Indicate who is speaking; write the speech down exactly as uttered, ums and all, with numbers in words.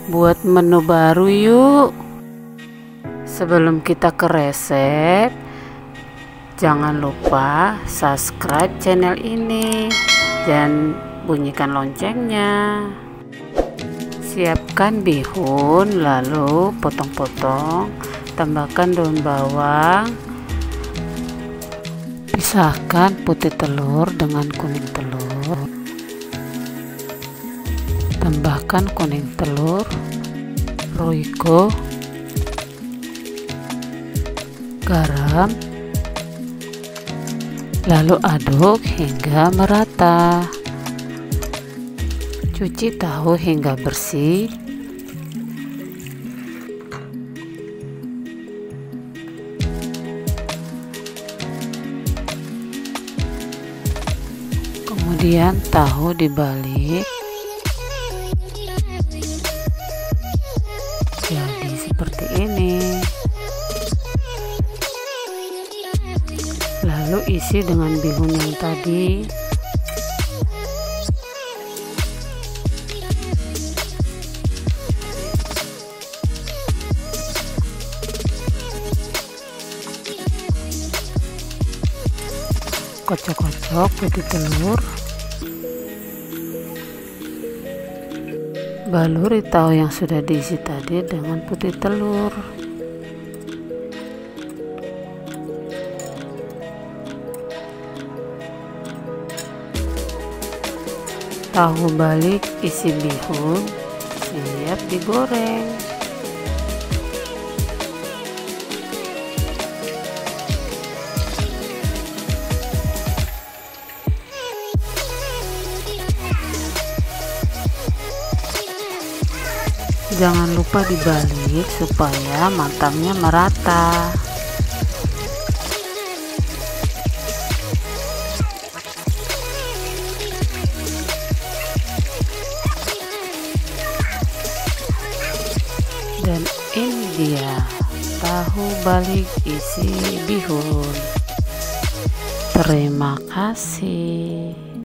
Speaker 1: buat menu baru yuk. Sebelum kita ke resep, jangan lupa subscribe channel ini dan bunyikan loncengnya. Siapkan bihun, lalu potong-potong, tambahkan daun bawang, pisahkan putih telur dengan kuning telur, tambahkan kuning telur, roiko, garam, lalu aduk hingga merata. Cuci tahu hingga bersih. Kemudian tahu dibalik. Jadi seperti ini. Lalu isi dengan bihun yang tadi. Kocok-kocok putih telur. Baluri tahu yang sudah diisi tadi dengan putih telur. Tahu balik isi bihun siap digoreng. Jangan lupa dibalik supaya matangnya merata. Dan ini dia tahu balik isi bihun. Terima kasih.